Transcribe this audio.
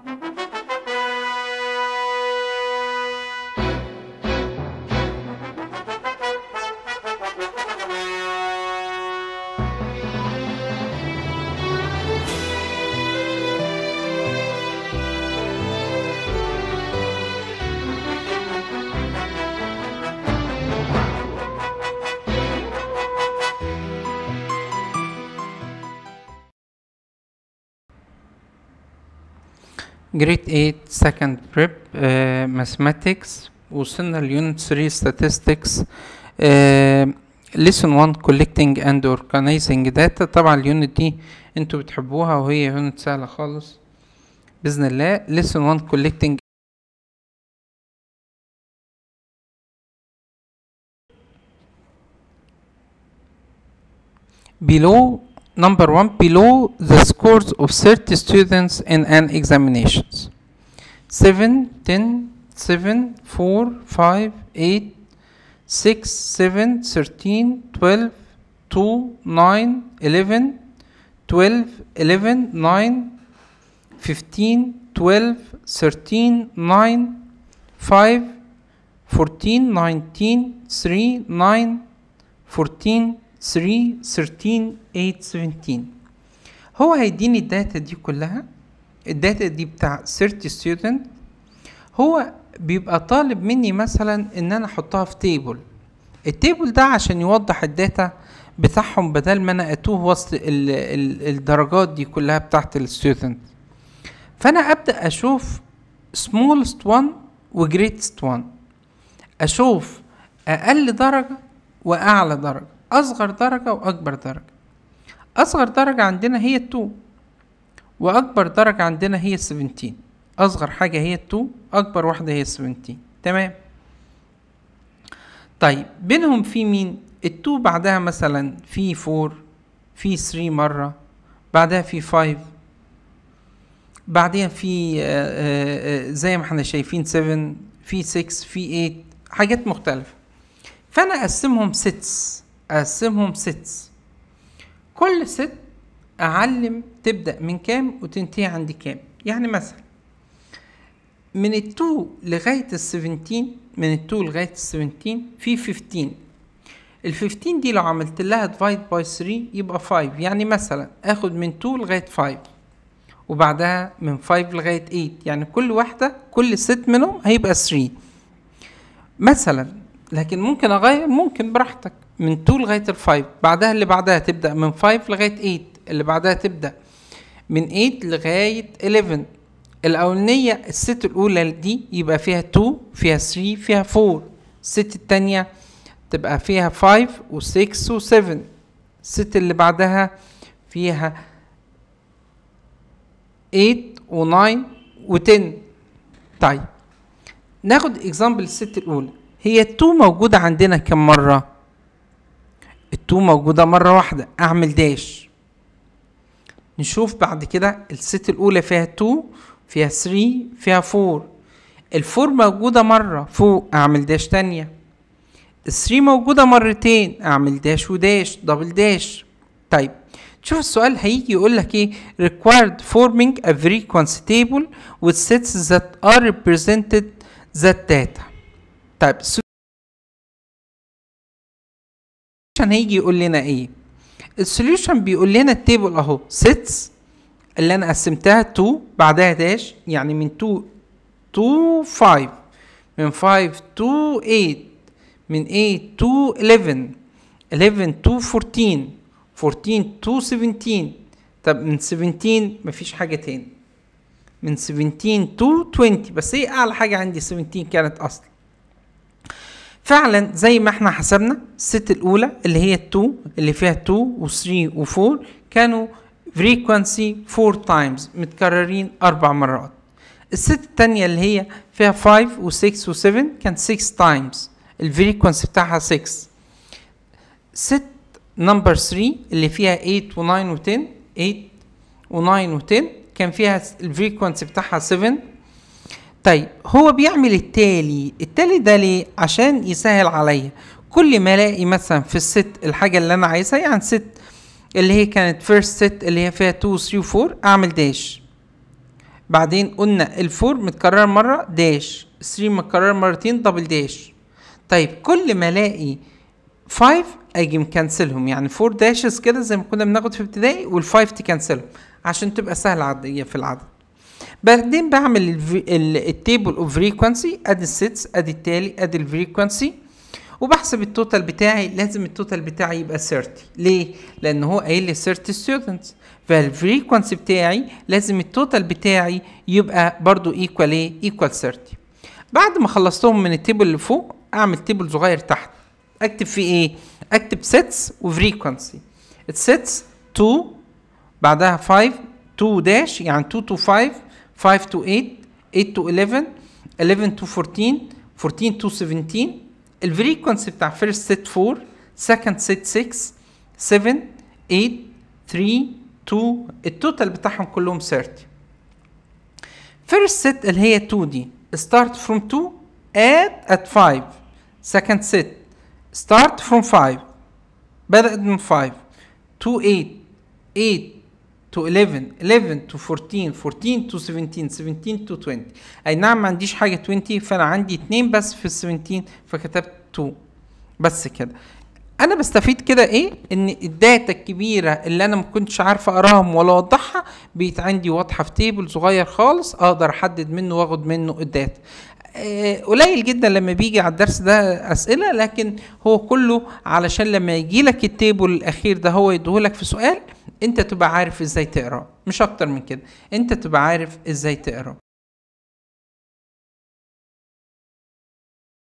Grade 8 second prep mathematics. وصلنا ليونت 3 statistics lesson 1 collecting and organizing data. طبعا اليونت دي انتوا بتحبوها وهي يونت سهلة خالص بإذن الله. lesson 1 collecting. below number 1, below the scores of 30 students in an examinations: 7, 10, 7, 4, 5, 8, 6, 7, 13, 12, 2, 9, 11, 12, 11, 9, 15, 12, 13, 9, 5, 14, 19, 3, 9, 14, 3, 13, 8, 17. هو هيديني الداتا دي كلها. الداتا دي بتاع 30 student. هو بيبقى طالب مني مثلا ان انا احطها في تيبل. التيبل ده عشان يوضح الداتا بتاعهم بدل ما انا اتوه وسط الدرجات دي كلها بتاعت الستودنت. فانا ابدا اشوف smallest one و greatest one. اشوف اقل درجة واعلى درجة، اصغر درجة واكبر درجة. اصغر درجة عندنا هي 2 واكبر درجة عندنا هي 17. اصغر حاجة هي 2، اكبر واحدة هي 17. تمام. طيب بينهم في مين؟ ال2 بعدها مثلا في 4، في 3 مرة، بعدها في 5، بعدين في زي ما احنا شايفين 7، في 6، في 8، حاجات مختلفة. فانا اقسمهم 6. كل ست اعلم تبدأ من كام وتنتهي عند كام. يعني مثلا من ال2 لغاية ال17، من ال2 لغاية ال17 في 15. ال15 دي لو عملت لها divide by 3 يبقى 5. يعني مثلا اخد من 2 لغاية 5 وبعدها من 5 لغاية 8. يعني كل واحدة، كل ست منهم هيبقى 3 مثلا. لكن ممكن اغير، ممكن براحتك من 2 لغاية 5. بعدها اللي بعدها تبدأ من 5 لغاية 8. اللي بعدها تبدأ من 8 لغاية 11. الأولانية الست الأولى دي يبقى فيها 2، فيها 3، فيها 4. الست التانية تبقى فيها 5 و6 و7. الست اللي بعدها فيها 8 و9 و10. طيب ناخد اكزامبل الست الأولى. هي 2 موجودة عندنا كم مرة؟ 2 موجودة مرة واحدة، أعمل داش. نشوف بعد كده الست الأولى فيها 2، فيها 3، فيها 4. ال4 موجودة مرة فوق، أعمل داش تانية. ال3 موجودة مرتين، أعمل داش وداش، دبل داش. طيب شوف السؤال هيجي يقول لك إيه؟ required forming a frequency table with sets that are represented that data. طيب عشان هيجي يقول لنا إيه؟ السوليوشن بيقول لنا التيبل أهو sets اللي أنا قسمتها 2 بعدها داش، يعني من 2 to 5، من 5 to 8، من 8 to 11، 11 to 14، 14 to 17. طب من 17 مفيش حاجة تاني. من 17 to 20، بس هي أعلى حاجة عندي 17 كانت أصلا. فعلا زي ما احنا حسبنا الست الأولى اللي هي 2 اللي فيها 2 و 3 و 4 كانوا frequency 4 times متكررين 4 مرات. الست التانية اللي هي فيها 5 و 6 و 7 كان 6 times، الفريكونسي بتاعها 6. ست نمبر 3 اللي فيها 8 و 9 و 10، 8 و 9 و 10 كان فيها الفريكونسي بتاعها 7. طيب هو بيعمل التالي ده ليه؟ عشان يسهل عليا. كل ما الاقي مثلا في الست الحاجة اللي انا عايزها، يعني ست اللي هي كانت first set اللي هي فيها 2 و 3 و 4 اعمل داش. بعدين قلنا الفور متكرر مرة داش، 3 متكرر مرتين دبل داش. طيب كل ما الاقي 5 اجي مكنسلهم، يعني 4 داشز كده زي ما كنا بناخد في ابتدائي، وال5 تكنسلهم عشان تبقى سهلة عادية في العدد. بعدين بعمل التيبل اوف فريكوانسي، ادي السيتس، ادي التالي، ادي الفريكوانسي، وبحسب التوتال بتاعي. لازم التوتال بتاعي يبقى 30. ليه؟ لان هو قايل لي 30 ستودنتس، فالفريكوانسي بتاعي لازم التوتال بتاعي يبقى برضو ايكوال ايه؟ ايكوال 30. بعد ما خلصتهم من التيبل اللي فوق اعمل تيبل صغير تحت اكتب فيه ايه؟ اكتب سيتس وفريكوانسي. السيتس 2 بعدها 5 2 داش، يعني 2 to 5 5 to 8 8 to 11 11 to 14 14 to 17. الفريكونسي بتاع فيرست سيت 4 سكند سيت 6 7 8 3 2. التوتال بتاعهم كلهم 30. فيرست سيت اللي هي 2 دي start from 2 at 5. second set start from 5 بدأت من 5 to 8 8 to 11 11 to 14 14 to 17 17 to 20. اي نعم ما عنديش حاجة 20، فانا عندي 2 بس في ال 17 فكتبت 2 بس كده. انا بستفيد كده ايه؟ ان الداتا الكبيرة اللي انا ما كنتش عارف اقراهم ولا اوضحها بقيت عندي واضحة في تيبل صغير خالص اقدر احدد منه واخد منه الداتا. قليل جدا لما بيجي على الدرس ده اسئله، لكن هو كله علشان لما يجي لك التيبل الاخير ده هو يديهولك في سؤال انت تبقى عارف ازاي تقرا، مش اكتر من كده، انت تبقى عارف ازاي تقرا.